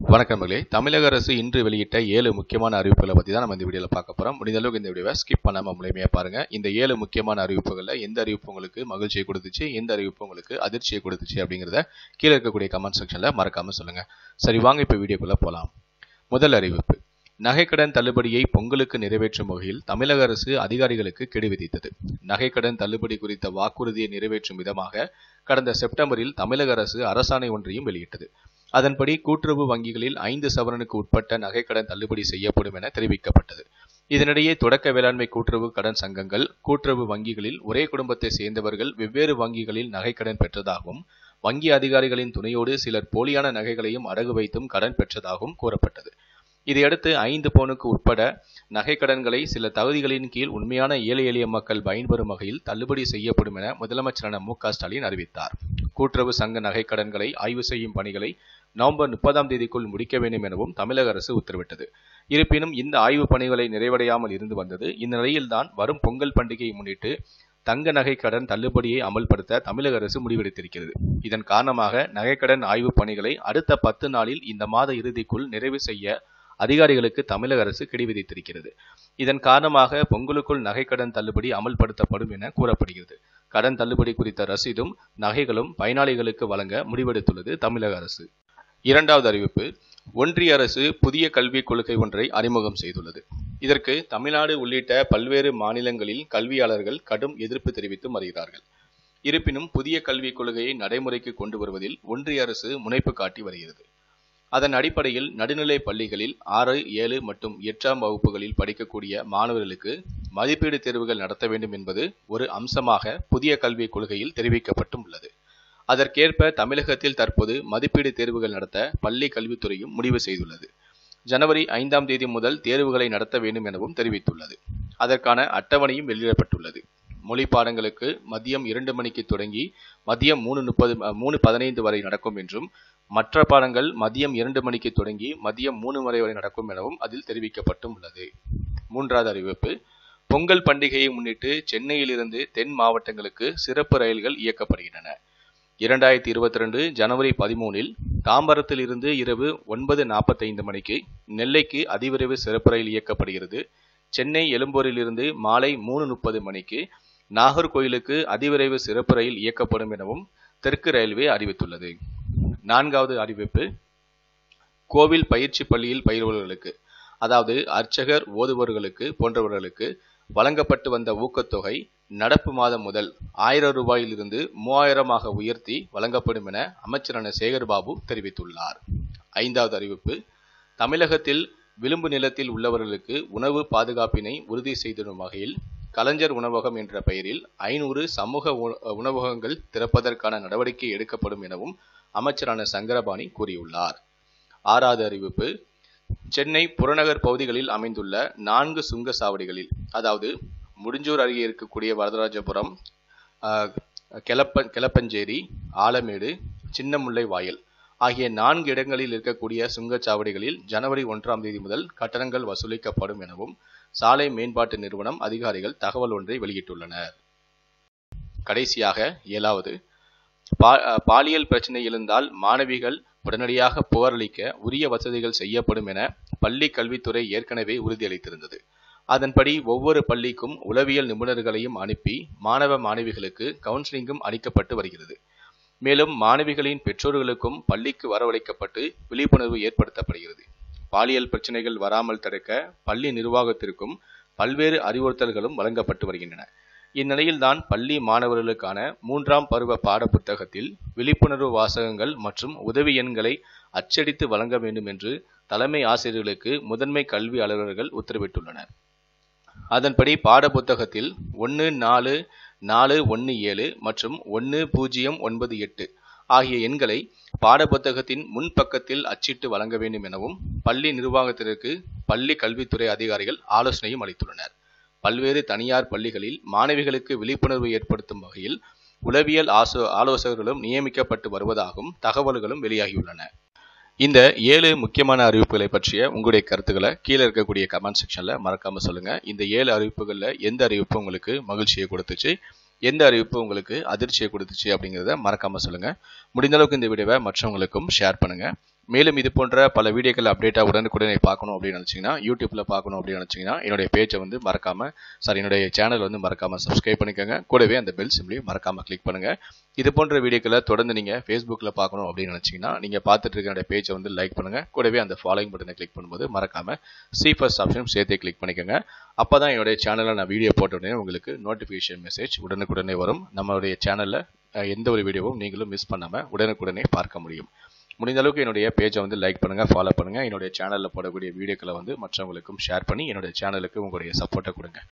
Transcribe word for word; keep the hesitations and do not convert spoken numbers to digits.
வணக்கம் மகளே. தமிழக அரசு இன்று வெளியிட்ட ஏழு முக்கியமான அறிவிப்புகளை பற்றி தான் நம்ம இந்த வீடியோவில் பார்க்க போகிறோம். முடிந்த அளவுக்கு இந்த வீடியோவை ஸ்கிப் பண்ணாமல் முழுமையாக பாருங்கள். இந்த ஏழு முக்கியமான அறிவிப்புகளில் எந்த அறிவிப்பு உங்களுக்கு மகிழ்ச்சியை கொடுத்துச்சு, எந்த அறிவிப்பு உங்களுக்கு அதிர்ச்சியை கொடுத்துச்சு அப்படிங்கிறத கீழே இருக்கக்கூடிய கமெண்ட் செக்ஷனில் மறக்காமல் சொல்லுங்கள். சரி, வாங்க இப்போ வீடியோக்குள்ளே போகலாம். முதல் அறிவிப்பு: நகைக்கடன் தள்ளுபடியை பொங்கலுக்கு நிறைவேற்றும் வகையில் தமிழக அரசு அதிகாரிகளுக்கு கெடு விதித்தது. நகைக்கடன் தள்ளுபடி குறித்த வாக்குறுதியை நிறைவேற்றும் விதமாக கடந்த செப்டம்பரில் தமிழக அரசு அரசாணை ஒன்றையும் வெளியிட்டது. அதன்படி கூட்டுறவு வங்கிகளில் ஐந்து சவரனுக்கு உட்பட்ட நகைக்கடன் தள்ளுபடி செய்யப்படும் என தெரிவிக்கப்பட்டது. இதனிடையே தொடக்க வேளாண்மை கூட்டுறவு கடன் சங்கங்கள், கூட்டுறவு வங்கிகளில் ஒரே குடும்பத்தை சேர்ந்தவர்கள் வெவ்வேறு வங்கிகளில் நகைக்கடன் பெற்றதாகவும், வங்கி அதிகாரிகளின் துணையோடு சிலர் போலியான நகைகளையும் அடகு வைத்தும் கடன் பெற்றதாகவும் கூறப்பட்டது. இதையடுத்து ஐந்து பவுனுக்கு உட்பட நகைக்கடன்களை சில தகுதிகளின் கீழ் உண்மையான ஏழை எளிய மக்கள் பயன்பெறும் வகையில் தள்ளுபடி செய்யப்படும் என முதலமைச்சரான மு க ஸ்டாலின் அறிவித்தார். கூட்டுறவு சங்க நகைக்கடன்களை ஆய்வு செய்யும் பணிகளை நவம்பர் முப்பதாம் தேதிக்குள் முடிக்க வேண்டும் எனவும் தமிழக அரசு உத்தரவிட்டது. இருப்பினும் இந்த ஆய்வு பணிகளை நிறைவடையாமல் இருந்து வந்தது. இந்த நிலையில்தான் வரும் பொங்கல் பண்டிகையை முன்னிட்டு தங்க நகை கடன் தள்ளுபடியை அமல்படுத்த தமிழக அரசு முடிவெடுத்திருக்கிறது. இதன் காரணமாக நகைக்கடன் ஆய்வு பணிகளை அடுத்த பத்து நாளில் இந்த மாத இறுதிக்குள் நிறைவு செய்ய அதிகாரிகளுக்கு தமிழக அரசு கெடு விதித்திருக்கிறது. இதன் காரணமாக பொங்கலுக்குள் நகைக்கடன் தள்ளுபடி அமல்படுத்தப்படும் என கூறப்படுகிறது. கடன் தள்ளுபடி குறித்த ரசீதும் நகைகளும் பயனாளிகளுக்கு வழங்க முடிவெடுத்துள்ளது தமிழக அரசு. இரண்டாவது அறிவிப்பு: ஒன்றிய அரசு புதிய கல்விக் கொள்கை ஒன்றை அறிமுகம் செய்துள்ளது. இதற்கு தமிழ்நாடு உள்ளிட்ட பல்வேறு மாநிலங்களில் கல்வியாளர்கள் கடும் எதிர்ப்பு தெரிவித்து வருகிறார்கள். இருப்பினும் புதிய கல்விக் கொள்கையை நடைமுறைக்கு கொண்டு வருவதில் ஒன்றிய அரசு முனைப்பு காட்டி வருகிறது. அதன் அடிப்படையில் நடுநிலை பள்ளிகளில் ஆறு, ஏழு மற்றும் எட்டாம் வகுப்புகளில் படிக்கக்கூடிய மாணவர்களுக்கு மதிப்பீடு தேர்வுகள் நடத்த வேண்டும் என்பது ஒரு அம்சமாக புதிய கல்விக் கொள்கையில் தெரிவிக்கப்பட்டும் உள்ளது. அதற்கேற்ப தமிழகத்தில் தற்போது மதிப்பீடு தேர்வுகள் நடத்த பள்ளி கல்வித்துறையும் முடிவு செய்துள்ளது. ஜனவரி ஐந்தாம் தேதி முதல் தேர்வுகளை நடத்த வேண்டும் எனவும் தெரிவித்துள்ளது. அதற்கான அட்டவணையும் வெளியிடப்பட்டுள்ளது. மொழி பாடங்களுக்கு மதியம் இரண்டு மணிக்கு தொடங்கி மதியம் மூணு முப்பது மூணு பதினைந்து வரை நடக்கும் என்றும், மற்ற பாடங்கள் மதியம் இரண்டு மணிக்கு தொடங்கி மதியம் மூணு வரை வரை நடக்கும் எனவும் அதில் தெரிவிக்கப்பட்டும் உள்ளது. மூன்றாவது அறிவிப்பு: பொங்கல் பண்டிகையை முன்னிட்டு சென்னையிலிருந்து தென் மாவட்டங்களுக்கு சிறப்பு ரயில்கள் இயக்கப்படுகின்றன. இரண்டாயிரத்தி இருபத்தி ரெண்டு ஜனவரி பதிமூனில் தாம்பரத்தில் இருந்து இரவு ஒன்பது நாற்பத்தைந்து மணிக்கு நெல்லைக்கு அதிவிரைவு சிறப்பு ரயில் இயக்கப்படுகிறது. சென்னை எழும்பூரில் இருந்து மாலை மூணு முப்பது மணிக்கு நாகர்கோயிலுக்கு அதிவிரைவு சிறப்பு ரயில் இயக்கப்படும் எனவும் தெற்கு ரயில்வே அறிவித்துள்ளது. நான்காவது அறிவிப்பு: கோவில் பயிற்சி பள்ளியில் பயில்பவர்களுக்கு, அதாவது அர்ச்சகர், ஓதுவர்களுக்கு போன்றவர்களுக்கு வழங்கப்பட்டு வந்த ஊக்கத்தொகை நடப்பு மாதம் முதல் ஆயிரம் ரூபாயிலிருந்து மூவாயிரமாக உயர்த்தி வழங்கப்படும் என அமைச்சரான சேகர்பாபு தெரிவித்துள்ளார். ஐந்தாவது அறிவிப்பு: தமிழகத்தில் விளிம்பு நிலத்தில் உள்ளவர்களுக்கு உணவு பாதுகாப்பினை உறுதி செய்திடும் வகையில் கலைஞர் உணவகம் என்ற பெயரில் ஐநூறு சமூக உணவகங்கள் திறப்பதற்கான நடவடிக்கை எடுக்கப்படும் எனவும் அமைச்சரான சங்கரபாணி கூறியுள்ளார். ஆறாவது அறிவிப்பு: சென்னை புறநகர் பகுதிகளில் அமைந்துள்ள நான்கு சுங்க சாவடிகளில், அதாவது முடிஞ்சூர் அருகே இருக்கக்கூடிய வரதராஜபுரம், கெலப்ப கெலப்பஞ்சேரி, ஆலமேடு, சின்னமுல்லை வாயில் ஆகிய நான்கு இடங்களில் இருக்கக்கூடிய சுங்கச்சாவடிகளில் ஜனவரி ஒன்றாம் தேதி முதல் கட்டணங்கள் வசூலிக்கப்படும் எனவும் சாலை மேம்பாட்டு நிறுவனம் அதிகாரிகள் தகவல் ஒன்றை வெளியிட்டுள்ளனர். கடைசியாக ஏழாவது: பா பாலியல் பிரச்சனை எழுந்தால் மாணவிகள் உடனடியாக புகாரளிக்க உரிய வசதிகள் செய்யப்படும் என பள்ளி கல்வித்துறை ஏற்கனவே உறுதியளித்திருந்தது. அதன்படி ஒவ்வொரு பள்ளிக்கும் உளவியல் நிபுணர்களையும் அனுப்பி மாணவ மாணவிகளுக்கு கவுன்சிலிங்கும் அளிக்கப்பட்டு வருகிறது. மேலும் மாணவிகளின் பெற்றோர்களுக்கும் பள்ளிக்கு வரவழைக்கப்பட்டு விழிப்புணர்வு ஏற்படுத்தப்படுகிறது. பாலியல் பிரச்சனைகள் வராமல் தடுக்க பள்ளி நிர்வாகத்திற்கும் பல்வேறு அறிவுறுத்தல்களும் வழங்கப்பட்டு வருகின்றன. இந்நிலையில்தான் பள்ளி மாணவர்களுக்கான மூன்றாம் பருவ பாட புத்தகத்தில் விழிப்புணர்வு வாசகங்கள் மற்றும் உதவி எண்களை அச்சடித்து வழங்க வேண்டும் என்று தலைமை ஆசிரியர்களுக்கு முதன்மை கல்வி அலுவலர்கள் உத்தரவிட்டுள்ளனர். அதன்படி பாட புத்தகத்தில் ஒன்று நாலு நாலு ஒன்று ஏழு மற்றும் ஒன்று பூஜ்ஜியம் ஒன்பது எட்டு ஆகிய எண்களை பாடப்புத்தகத்தின் முன்பக்கத்தில் அச்சிட்டு வழங்க வேண்டும் எனவும் பள்ளி நிர்வாகத்திற்கு பள்ளி கல்வித்துறை அதிகாரிகள் ஆலோசனையும் அளித்துள்ளனர். பல்வேறு தனியார் பள்ளிகளில் மாணவிகளுக்கு விழிப்புணர்வு ஏற்படுத்தும் வகையில் உளவியல் ஆசோ ஆலோசகர்களும் நியமிக்கப்பட்டு வருவதாகவும் தகவல்களும் வெளியாகியுள்ளன. இந்த ஏழு முக்கியமான அறிவிப்புகளை பற்றிய உங்களுடைய கருத்துக்களை கீழே இருக்கக்கூடிய கமெண்ட் செக்ஷன்ல மறக்காம சொல்லுங்க. இந்த ஏழு அறிவிப்புகள்ல எந்த அறிவிப்பு உங்களுக்கு மகிழ்ச்சியை கொடுத்துச்சு, எந்த அறிவிப்பு உங்களுக்கு அதிர்ச்சியை கொடுத்துச்சு அப்படிங்கிறத மறக்காம சொல்லுங்க. முடிந்த அளவுக்கு இந்த வீடியோவை மற்றவங்களுக்கும் ஷேர் பண்ணுங்க. மேலும் இது போன்ற பல வீடியோக்கள் அப்டேட்டாக உடனுக்குடனே பார்க்கணும் அப்படின்னு நினச்சிங்கன்னா யூடியூப்பில் பார்க்கணும் அப்படின்னு நினச்சிங்கன்னா என்னுடைய பேஜை வந்து மறக்காமல் சாரி என்னுடைய சேனல் வந்து மறக்காமல் சப்ஸ்கிரைப் பண்ணிக்கோங்க. கூடவே அந்த பெல் சிம்லையும் மறக்காமல் கிளிக் பண்ணுங்கள். இது போன்ற வீடியோக்களை தொடர்ந்து நீங்கள் ஃபேஸ்புக்கில் பார்க்கணும் அப்படின்னு நினச்சிங்கன்னா நீங்கள் பார்த்துட்டு இருக்க என்னுடைய பேஜை வந்து லைக் பண்ணுங்கள். கூடவே அந்த ஃபாலோயிங் பட்டனை கிளிக் பண்ணும்போது மறக்காமல் சி ஃபர்ஸ்ட் ஆப்ஷனும் சேர்த்தே கிளிக் பண்ணிக்கோங்க. அப்போ தான் என்னுடைய சேனலில் நான் வீடியோ போட்ட உடனே உங்களுக்கு நோட்டிஃபிகேஷன் மெசேஜ் உடனுக்குடனே வரும். நம்மளுடைய சேனலில் எந்த ஒரு வீடியோவும் நீங்களும் மிஸ் பண்ணாமல் உடனுக்குடனே பார்க்க முடியும். முடிந்த அளவுக்கு என்னுடைய பேஜை வந்து லைக் பண்ணுங்கள், ஃபாலோ பண்ணுங்கள். என்னுடைய சேனலில் போடக்கூடிய வீடியோக்களை வந்து மற்றவங்களுக்கும் ஷேர் பண்ணி என்னுடைய சேனலுக்கு உங்களுடைய சப்போர்ட்டை கொடுங்க.